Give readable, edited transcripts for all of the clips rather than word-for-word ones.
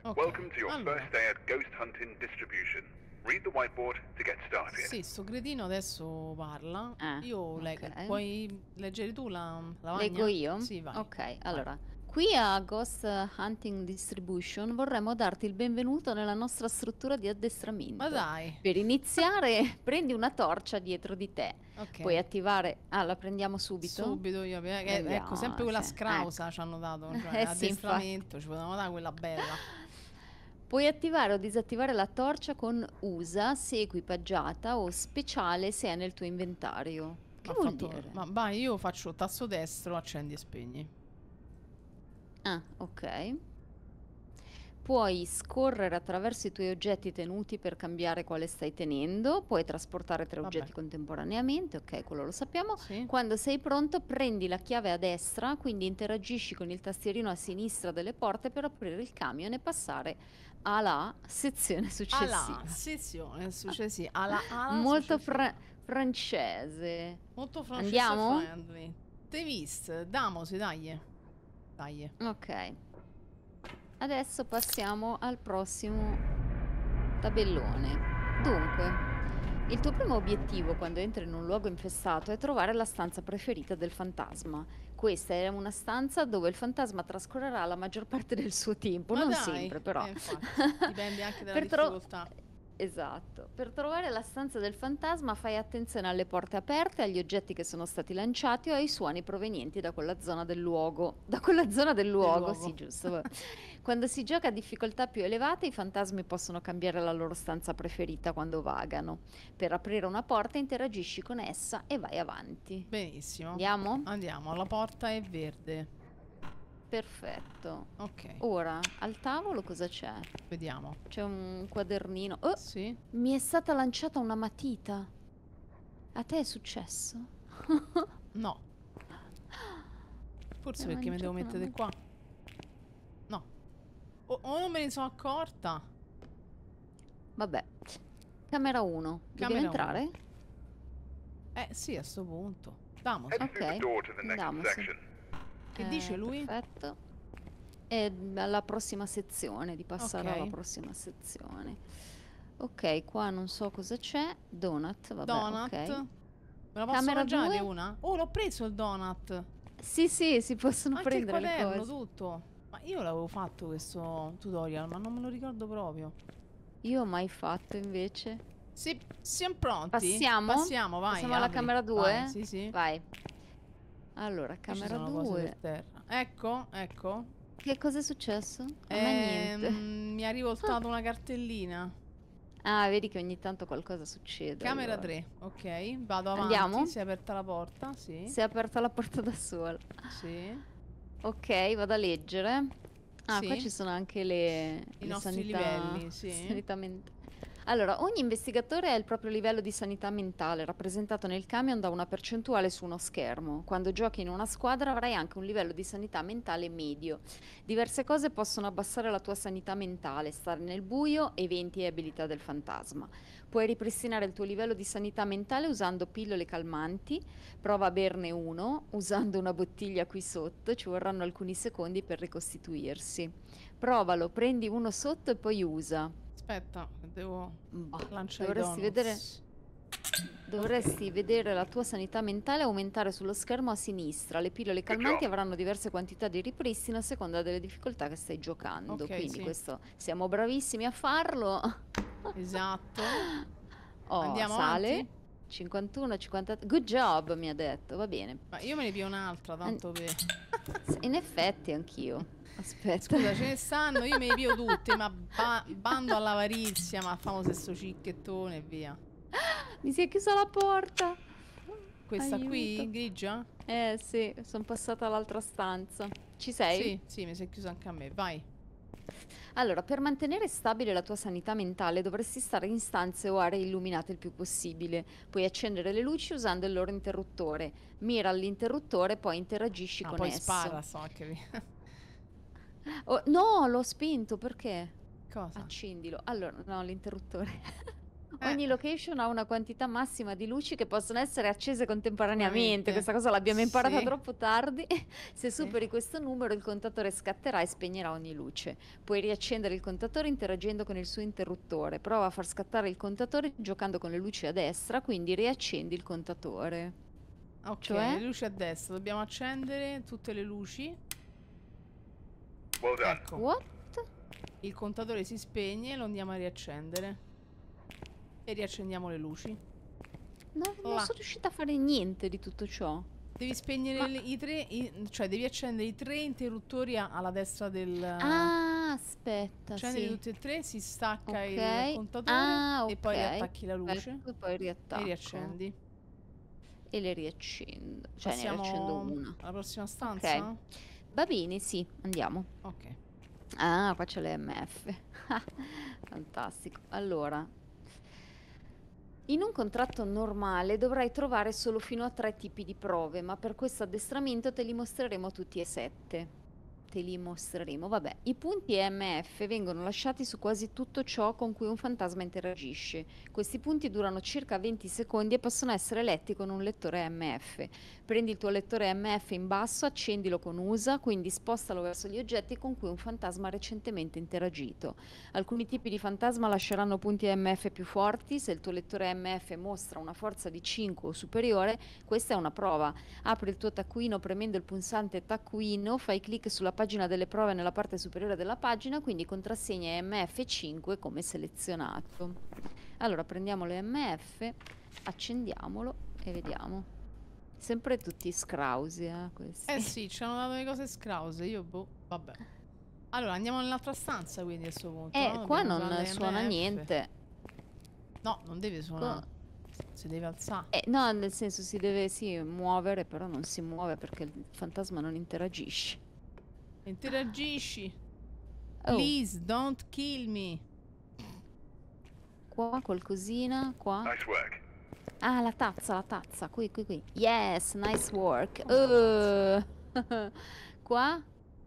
Ok, Welcome to your allora, first day at Ghost Hunting Distribution. Read the whiteboard to get started. sì, sto cretino adesso parla. Io leggo. Ok. Puoi leggere tu la lavagna? Leggo io? Sì, vai. Ok, allora, qui a Ghost Hunting Distribution vorremmo darti il benvenuto nella nostra struttura di addestramento. Ma dai. Per iniziare, prendi una torcia dietro di te. Ok. Puoi attivare... Ah, la prendiamo subito? Subito io. Ecco, sempre quella Sì, scrausa ci hanno dato. Cioè, Sì, addestramento, ci potevamo dare quella bella. Puoi attivare o disattivare la torcia con usa se equipaggiata o speciale se è nel tuo inventario. Che vuol dire? Ma vai, io faccio tasto destro, accendi e spegni. Ah, ok. Puoi scorrere attraverso i tuoi oggetti tenuti per cambiare quale stai tenendo. Puoi trasportare 3 Vabbè. oggetti contemporaneamente. Ok, quello lo sappiamo. Sì. Quando sei pronto, prendi la chiave a destra, quindi interagisci con il tastierino a sinistra delle porte per aprire il camion e passare alla sezione successiva. Alla sezione successiva. Alla Molto successiva. francese. Molto francese Andiamo? friendly. Tevis, damosi, dai. Dai. Ok. Adesso passiamo al prossimo tabellone. Dunque, il tuo primo obiettivo quando entri in un luogo infestato è trovare la stanza preferita del fantasma. Questa è una stanza dove il fantasma trascorrerà la maggior parte del suo tempo, Ma non dai, sempre però. infatti, dipende anche dalla Per tro- difficoltà. Esatto. Per trovare la stanza del fantasma fai attenzione alle porte aperte, agli oggetti che sono stati lanciati o ai suoni provenienti da quella zona del luogo. Da quella zona del luogo, sì, giusto. Vabbè. Quando si gioca a difficoltà più elevate, i fantasmi possono cambiare la loro stanza preferita quando vagano. Per aprire una porta interagisci con essa e vai avanti. Benissimo. Andiamo? Andiamo, la porta è verde. Perfetto. Ok, Ora, al tavolo cosa c'è? vediamo. C'è un quadernino. Oh, Sì? mi è stata lanciata una matita. A te è successo? No. Forse Mi ha perché mi devo lanciato una mettere qua. No. O non me ne sono accorta. Vabbè. Camera 1. Dobbiamo Camera entrare? Sì, a sto punto. Damos. Head through the Ok, door to the next andiamo, sì. section. Che dice lui? Perfetto. E alla prossima sezione, di passare Ok. alla prossima sezione. Ok, qua non so cosa c'è. Donut, vabbè, Donut. ok. Me la posso Camera mangiare 2? una? Oh, l'ho preso il donut. Sì, sì, si possono Anche il prendere le quaderno, cose. tutto. Ma io l'avevo fatto questo tutorial, ma non me lo ricordo proprio. Io ho mai fatto invece. Sì, siamo pronti? Passiamo? Passiamo, vai. Passiamo alla apri. camera 2? Vai, sì, sì. Vai. Allora, Qui ci camera sono cose 2. per terra. Ecco, ecco. Che cosa è successo? A me niente. Mi ha rivoltato una cartellina. Ah, vedi che ogni tanto qualcosa succede. Camera allora. 3, ok. Vado avanti. Andiamo? Si è aperta la porta, sì. Si è aperta la porta da sola. Sì. Ok, vado a leggere. Ah, Sì. qua ci sono anche le nostri sanità, livelli, sì. sanità mentale. Allora, ogni investigatore ha il proprio livello di sanità mentale, rappresentato nel camion da una percentuale su uno schermo. Quando giochi in una squadra avrai anche un livello di sanità mentale medio. Diverse cose possono abbassare la tua sanità mentale, stare nel buio, eventi e abilità del fantasma. Puoi ripristinare il tuo livello di sanità mentale usando pillole calmanti, prova a berne uno, usando una bottiglia qui sotto, ci vorranno alcuni secondi per ricostituirsi. Provalo, prendi uno sotto e poi usa. Aspetta, devo Bah, lanciare i dovresti donuts. vedere la tua sanità mentale aumentare sullo schermo a sinistra. Le pillole calmanti job. avranno diverse quantità di ripristino a seconda delle difficoltà che stai giocando. Ok, Quindi sì. questo siamo bravissimi a farlo. Esatto. Oh, Andiamo sale. avanti? 51, 50. Good job, mi ha detto. Va bene. Ma io me ne pio un'altra, tanto per... In effetti, anch'io. Aspetta. Scusa, ce ne stanno, io me ne pio tutte, ma bando all'avarizia, ma famoso sto cicchettone e via. Mi si è chiusa la porta. Questa qui, Aiuto. grigia? Sì, sono passata all'altra stanza. Ci sei? Sì, sì, mi si è chiusa anche a me, vai. Allora, per mantenere stabile la tua sanità mentale dovresti stare in stanze o aree illuminate il più possibile. Puoi accendere le luci usando il loro interruttore. Mira all'interruttore, poi interagisci con Poi esso. spara, so anche... Oh, no, l'ho spento, perché? Cosa? Accendilo. Allora, no, l'interruttore. Ogni location ha una quantità massima di luci che possono essere accese contemporaneamente. Veramente. Questa cosa l'abbiamo imparata Sì. troppo tardi. Se Sì. superi questo numero, il contatore scatterà e spegnerà ogni luce. Puoi riaccendere il contatore interagendo con il suo interruttore. Prova a far scattare il contatore giocando con le luci a destra, quindi riaccendi il contatore. Ok, Cioè? le luci a destra. Dobbiamo accendere tutte le luci. Well done. Ecco, What? il contatore si spegne, lo andiamo a riaccendere. E riaccendiamo le luci. No, non Là. sono riuscita a fare niente di tutto ciò. Devi spegnere Ma- i tre, cioè devi accendere i tre interruttori alla destra del... Ah, aspetta, Accendili sì. tutti e tre, si stacca il Ok. contatore Ah, e poi ok. riattacchi la luce Perfetto, poi e riattacco. riaccendi. E le riaccendo. Cioè ne riaccendo Passiamo una. alla prossima stanza? Ok. Va bene, sì, andiamo. Ok. Ah, qua c'è le MF. Fantastico. Allora, in un contratto normale dovrai trovare solo fino a 3 tipi di prove, ma per questo addestramento te li mostreremo tutti e 7. Te li mostreremo. Vabbè, i punti EMF vengono lasciati su quasi tutto ciò con cui un fantasma interagisce. Questi punti durano circa 20 secondi e possono essere letti con un lettore EMF. Prendi il tuo lettore EMF in basso, accendilo con USA, quindi spostalo verso gli oggetti con cui un fantasma ha recentemente interagito. Alcuni tipi di fantasma lasceranno punti EMF più forti. Se il tuo lettore EMF mostra una forza di 5 o superiore, questa è una prova. Apri il tuo taccuino premendo il pulsante taccuino, fai clic sulla pagina delle prove nella parte superiore della pagina, quindi contrassegna EMF 5 come selezionato. Allora prendiamo l'EMF, accendiamolo e vediamo. Sempre tutti scrausi, questi. Eh sì, ci hanno dato le cose scrause, io boh, vabbè. Allora, andiamo nell'altra stanza quindi a questo punto, no? Qua Dobbiamo non usare suona l'EMF. niente. No, non deve suonare. Si deve alzare. No, nel senso si deve muovere, però non si muove perché il fantasma non interagisce. Interagisci. Oh, Please, don't kill me. qua qualcosina, qua. Nice work. Ah, la tazza, qui. Yes, nice work. Qua?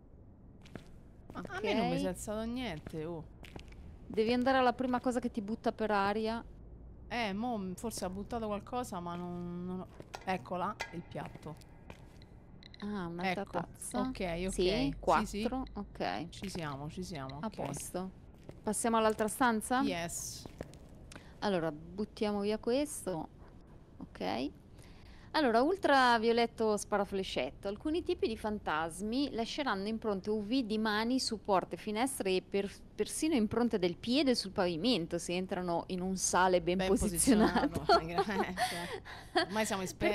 A me non mi si è Ok. alzato niente, oh. Devi andare alla prima cosa che ti butta per aria. Mo forse ha buttato qualcosa, ma non ho... Eccola, il piatto. Ah, un'altra Ecco, tazza. ok, Sì, sì, 4. sì. Ok, Ci siamo, a ok. posto. Passiamo all'altra stanza? Yes. Allora, buttiamo via questo. Ok. Allora, ultravioletto sparaflescetto. Alcuni tipi di fantasmi lasceranno impronte UV di mani su porte, finestre e persino impronte del piede sul pavimento se entrano in un sale ben posizionato. Ormai siamo esperti.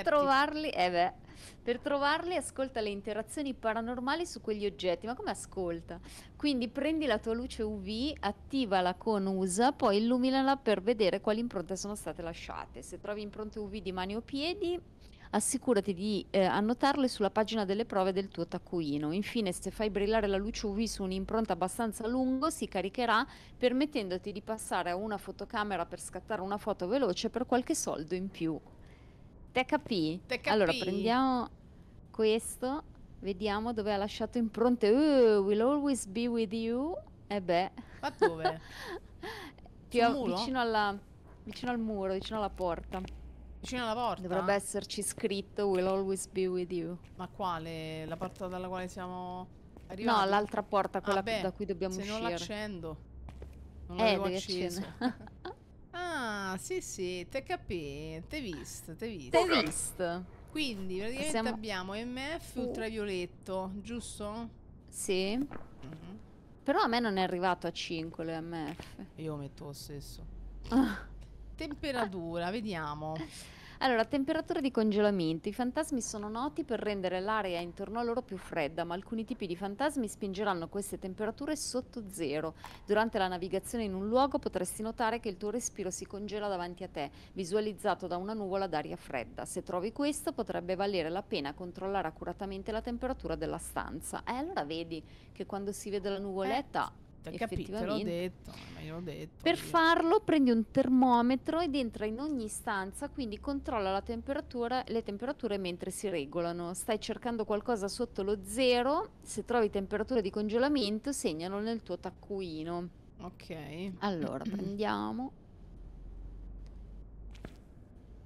Per trovarli ascolta le interazioni paranormali su quegli oggetti. Ma come ascolta? Quindi prendi la tua luce UV, attivala con USA, poi illuminala per vedere quali impronte sono state lasciate. Se trovi impronte UV di mani o piedi, assicurati di annotarle sulla pagina delle prove del tuo taccuino. Infine, se fai brillare la luce UV su un'impronta abbastanza lungo, si caricherà permettendoti di passare a una fotocamera per scattare una foto veloce per qualche soldo in più. Te capì? Te Allora capì? prendiamo questo, vediamo dove ha lasciato impronte. Will always be with you. E beh. Ma dove? Sul muro? Vicino al muro, vicino alla porta. Vicino alla porta? Dovrebbe esserci scritto Will always be with you. Ma quale? La porta dalla quale siamo arrivati? No, l'altra porta, quella beh, da cui dobbiamo se uscire. non l'accendo. Non l'avevo Devi acceso. accendere. Ah, sì, te capì, te visto. T'hai visto? Quindi praticamente Siamo- abbiamo MF ultravioletto, giusto? Sì. Mhm. Però a me non è arrivato a 5 l'MF. Io metto lo stesso. Temperatura, vediamo. Allora, temperatura di congelamento. I fantasmi sono noti per rendere l'area intorno a loro più fredda, ma alcuni tipi di fantasmi spingeranno queste temperature sotto zero. Durante la navigazione in un luogo potresti notare che il tuo respiro si congela davanti a te, visualizzato da una nuvola d'aria fredda. Se trovi questo, potrebbe valere la pena controllare accuratamente la temperatura della stanza. Allora vedi che quando si vede la nuvoletta, Te capì, te l'ho effettivamente. detto, ma io l'ho detto. Per io. farlo prendi un termometro ed entra in ogni stanza, quindi controlla la temperatura, le temperature mentre si regolano. Stai cercando qualcosa sotto lo zero, se trovi temperature di congelamento segnalo nel tuo taccuino. Ok. Allora prendiamo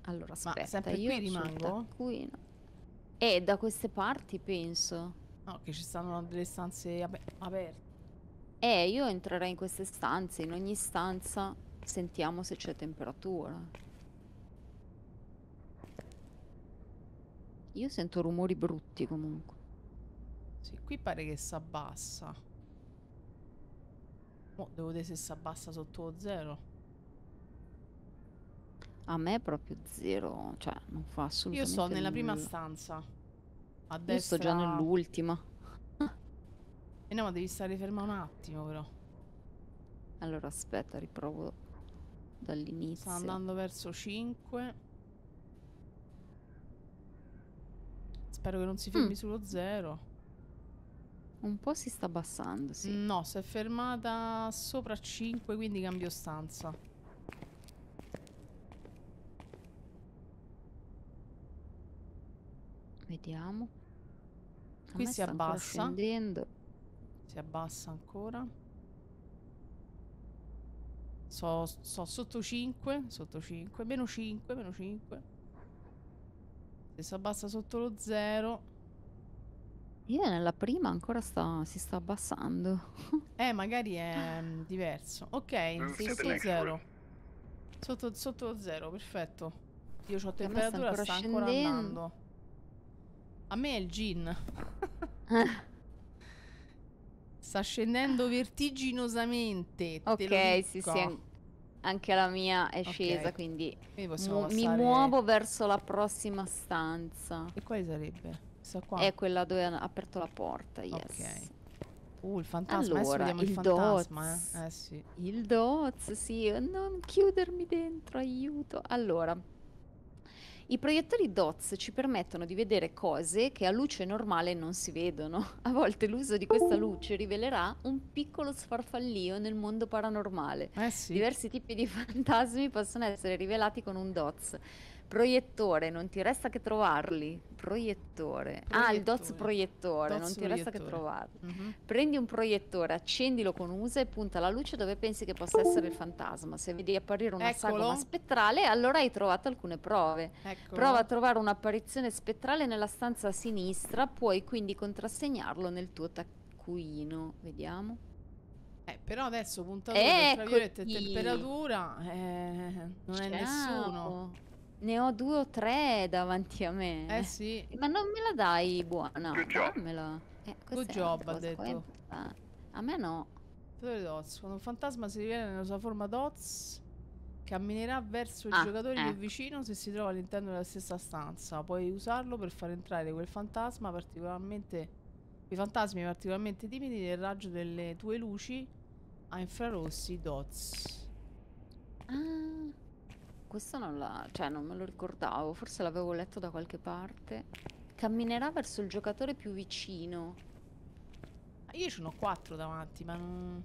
Allora, Ma aspetta, sempre io qui sul rimango? taccuino. Da queste parti penso. No, che ci stanno delle stanze aperte. Io entrerei in queste stanze, in ogni stanza sentiamo se c'è temperatura. Io sento rumori brutti comunque. Sì, qui pare che si abbassa. Mo devo vedere se si abbassa sotto lo zero. A me è proprio zero, cioè non fa Io sto assolutamente nella prima nulla. stanza. A Io sto già destra. nell'ultima. No, ma devi stare ferma un attimo però. Allora aspetta, riprovo Sta dall'inizio. andando verso 5. Spero che non si fermi sullo 0. Un po' si sta abbassando, sì. No, si è fermata sopra 5, quindi cambio stanza. Vediamo. A Qui me si sta ancora abbassa. scendendo. Si abbassa ancora. Sto sotto 5. Sotto 5. Meno 5. Meno 5. Se si abbassa sotto lo 0. Io nella prima ancora si sta abbassando. Magari è diverso. Ok, Move Sì, to the sotto next 0. room. Sotto lo 0, perfetto. Io ho Che a me sta temperatura, ancora sta ancora scendendo. andando. A me è il gin. Sta scendendo vertiginosamente. Te lo Ok, sì, dico. sì, anche la mia è Ok. scesa, quindi Quindi possiamo mi passare. muovo verso la prossima stanza. E quale sarebbe? Questa qua? È quella dove ha aperto la porta, yes. Ok. Il fantasma. Adesso Allora, vediamo il il fantasma, Doz. sì. Il Doz, sì, non chiudermi dentro, aiuto. Allora, i proiettori DOTS ci permettono di vedere cose che a luce normale non si vedono. A volte l'uso di questa luce rivelerà un piccolo sfarfallio nel mondo paranormale. Sì. Diversi tipi di fantasmi possono essere rivelati con un DOTS. Proiettore, non ti resta che trovarli. Proiettore. Ah, il DOTS proiettore, non ti resta che trovarli. Prendi un proiettore, accendilo con usa e punta la luce dove pensi che possa essere il fantasma. Se vedi apparire una sagoma spettrale, allora hai trovato alcune prove. Prova a trovare un'apparizione spettrale nella stanza a sinistra, puoi quindi contrassegnarlo nel tuo taccuino. Vediamo. Però adesso puntatore ultravioletta e temperatura non è nessuno. Ne ho 2 o 3 davanti a me. Sì. Ma non me la dai buona? Dammela. Good job, ha detto. A me no. Dots. Quando un fantasma si rivela nella sua forma Dots, camminerà verso il giocatore più vicino se si trova all'interno della stessa stanza. Puoi usarlo per far entrare quel fantasma particolarmente... I fantasmi particolarmente timidi nel raggio delle tue luci a infrarossi Dots. Questo non me lo ricordavo, forse l'avevo letto da qualche parte. Camminerà verso il giocatore più vicino. Io ce n'ho 4 davanti, ma non...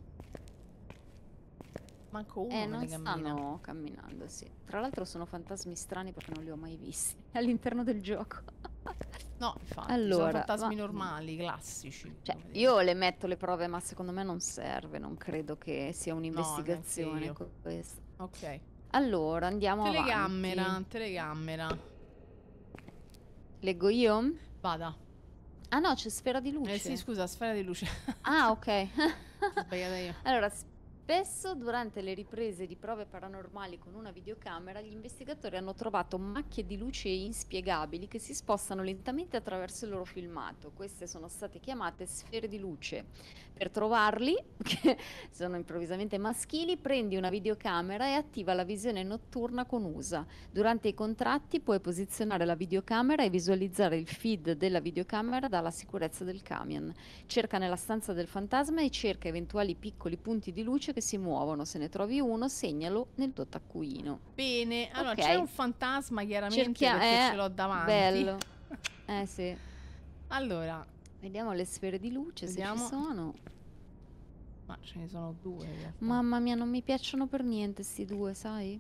Manco uno non stanno camminando, sì. Tra l'altro sono fantasmi strani perché non li ho mai visti all'interno del gioco. No, infatti, sono fantasmi normali, classici. Cioè, io le metto le prove, ma secondo me non serve, non credo che sia un'investigazione questa. Ok. Allora, andiamo avanti. Telecamera. Leggo io? Vada. Ah no, c'è sfera di luce. Sì, scusa, sfera di luce. Ah, ok. Sbagliata io. Allora, spesso durante le riprese di prove paranormali con una videocamera, gli investigatori hanno trovato macchie di luce inspiegabili che si spostano lentamente attraverso il loro filmato. Queste sono state chiamate sfere di luce. Per trovarli, che sono improvvisamente maschili, prendi una videocamera e attiva la visione notturna con USA. Durante i contratti puoi posizionare la videocamera e visualizzare il feed della videocamera dalla sicurezza del camion. Cerca nella stanza del fantasma e cerca eventuali piccoli punti di luce che si muovono. Se ne trovi uno, segnalo nel tuo taccuino. Bene, allora c'è un fantasma chiaramente perché ce l'ho davanti. Bello. Sì. Allora, vediamo le sfere di luce se ci sono. Ma ce ne sono 2 in realtà. Mamma mia, non mi piacciono per niente sti 2, sai?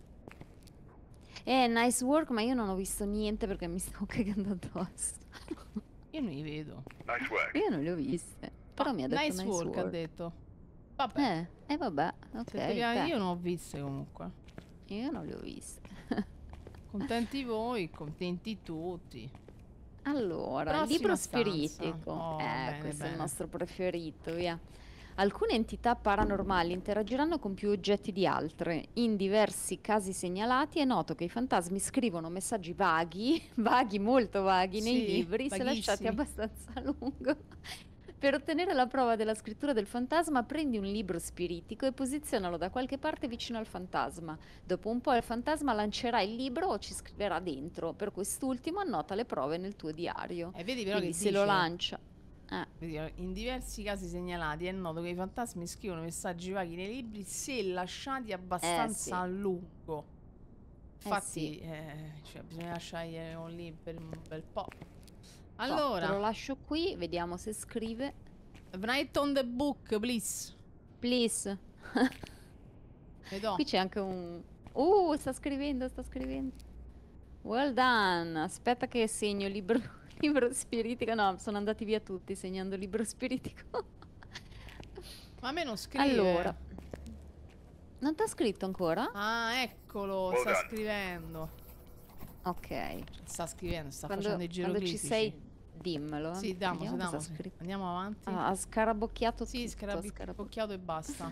Nice work, ma io non ho visto niente perché mi stavo cagando addosso. Io non li vedo. Nice work. Io non le ho viste. Però mi ha detto nice work, ha detto. Vabbè. Vabbè, ok. Io non ho viste comunque. Io non le ho viste. Contenti voi, contenti tutti. Allora, il Prossima libro stanza. spiritico. Oh, bene, Questo è il bene. nostro preferito, via. Alcune entità paranormali interagiranno con più oggetti di altre. In diversi casi segnalati è noto che i fantasmi scrivono messaggi vaghi, vaghi, molto vaghi, nei Sì, libri, se lasciati vaghissimi. abbastanza a lungo. Per ottenere la prova della scrittura del fantasma, prendi un libro spiritico e posizionalo da qualche parte vicino al fantasma. Dopo un po' il fantasma lancerà il libro o ci scriverà dentro. Per quest'ultimo annota le prove nel tuo diario. Vedi però Quindi che se lo dice, lancia... vedi, in diversi casi segnalati è noto che i fantasmi scrivono messaggi vaghi nei libri se lasciati abbastanza sì. a lungo. Infatti, sì. cioè, bisogna lasciargli un lì per un bel po'. Te lo Allora, lascio qui, vediamo se scrive. write on the book, please. Please. Vedo. Qui c'è anche un... sta scrivendo. Well done. Aspetta che segno libro spiritico. No, sono andati via tutti segnando libro spiritico. Ma a me non scrive. Allora. Non t'ha scritto ancora? Ah, eccolo, sta scrivendo. Ok. Sta scrivendo, sta Quando facendo i ci geroglifici. sei, dimmelo. Sì, Vediamo cosa ha diamo. scritto. Andiamo avanti. Ha scarabocchiato Sì, tutto. scarabocchiato e basta.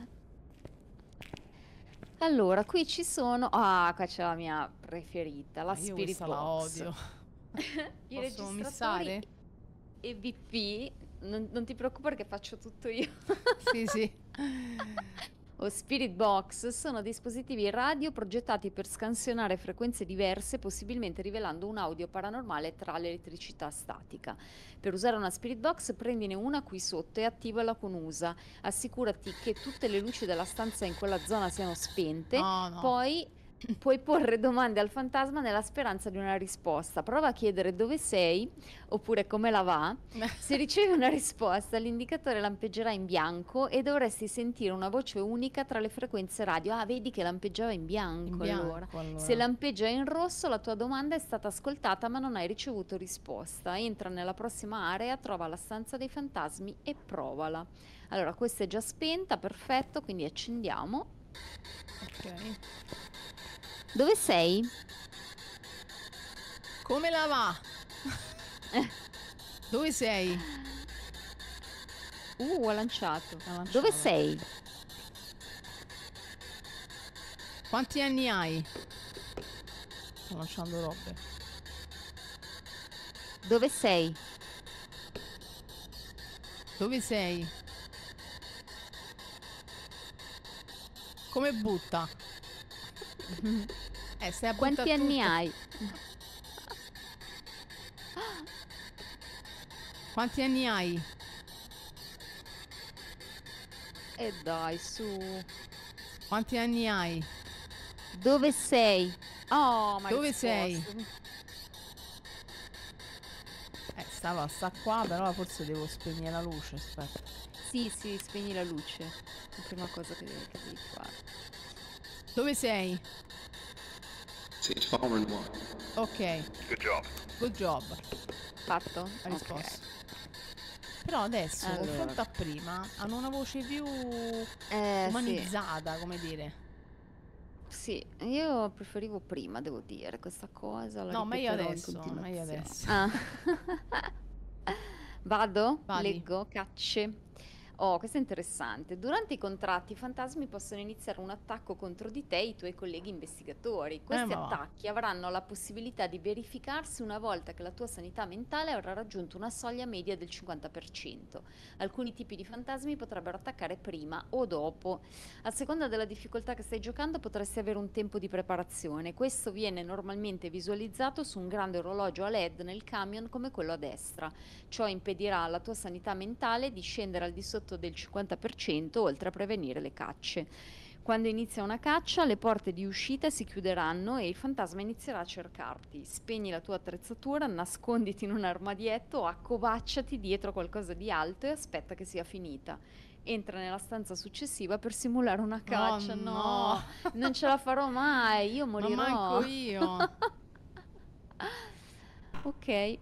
Allora, qui ci sono... qua c'è la mia preferita, la Io Spirit questa la Box. odio. I Posso registratori missare? EVP, non ti preoccupare che faccio tutto io. Sì. O Spirit Box sono dispositivi radio progettati per scansionare frequenze diverse, possibilmente rivelando un audio paranormale tra l'elettricità statica. Per usare una Spirit Box prendine una qui sotto e attivala con USA. Assicurati che tutte le luci della stanza in quella zona siano spente. No. Poi puoi porre domande al fantasma nella speranza di una risposta. Prova a chiedere dove sei oppure come la va. Se ricevi una risposta, l'indicatore lampeggerà in bianco e dovresti sentire una voce unica tra le frequenze radio. Ah, vedi che lampeggiava in bianco, allora. Se lampeggia in rosso, la tua domanda è stata ascoltata ma non hai ricevuto risposta. Entra nella prossima area, trova la stanza dei fantasmi e provala. Allora, questa è già spenta, perfetto, quindi accendiamo. Ok. Dove sei? Come la va? Dove sei? Ha lanciato. Dove sei? Quanti anni hai? Sto lanciando robe. Dove sei? Dove sei? Come butta? Stai a Quanti buttare anni tutto. hai? Quanti anni hai? E dai, su. Quanti anni hai? Dove sei? Oh, ma Dove sei? Sta qua, però forse devo spegnere la luce, aspetta. Sì, spegni la luce. La prima cosa che devi fare. Dove sei? Ok. Good job. Fatto? Ha risposto. Però adesso, confronto a prima, hanno una voce più umanizzata, come dire. Sì, io preferivo prima, devo dire, questa cosa. No, meglio adesso. Vado? Vadi. Leggo? Cacce. Oh, questo è interessante. Durante i contratti i fantasmi possono iniziare un attacco contro di te e i tuoi colleghi investigatori. Questi attacchi avranno la possibilità di verificarsi una volta che la tua sanità mentale avrà raggiunto una soglia media del 50%. Alcuni tipi di fantasmi potrebbero attaccare prima o dopo. A seconda della difficoltà che stai giocando potresti avere un tempo di preparazione. Questo viene normalmente visualizzato su un grande orologio a LED nel camion come quello a destra. Ciò impedirà alla tua sanità mentale di scendere al di sotto del 50%, oltre a prevenire le cacce. Quando inizia una caccia, le porte di uscita si chiuderanno e il fantasma inizierà a cercarti. Spegni la tua attrezzatura, nasconditi in un armadietto o accovacciati dietro qualcosa di alto e aspetta che sia finita. Entra nella stanza successiva per simulare una caccia. No, non ce la farò mai, io morirò. Ma manco io. Ok.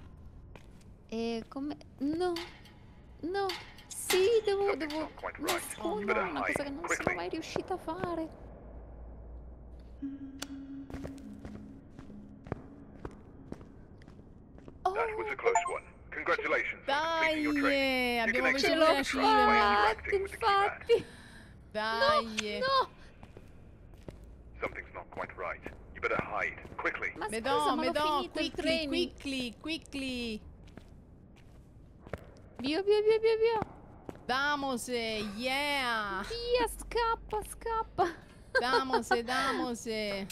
E come... No. Sì, devo nascondere una cosa che non sono mai riuscita a fare. close one. Congratulations on completing your training. Dai, You can abbiamo exit preso the la control by cima. interacting with the keypad. Infatti. Dai. No, Something's not quite right. You better hide, quickly. ma scusa, Medò, ma l'ho Medò, finito il quickly, training. quickly, quickly. Via, via, via, via, via. Damose, yeah. Via, scappa, scappa. Damose, damose.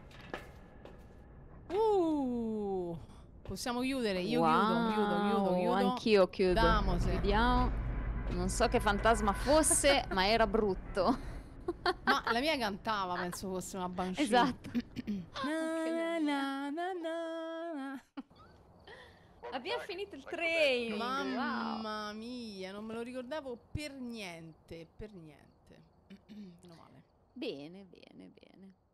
Possiamo chiudere, io chiudo. Anch'io chiudo. Damose. Vediamo. Non so che fantasma fosse, ma era brutto. Ma la mia cantava, penso fosse una banshee. Esatto. Na, na, na, na. Abbiamo finito il training. Wow. Mamma mia, non me lo ricordavo per niente, per niente. Meno male. Bene, bene, bene.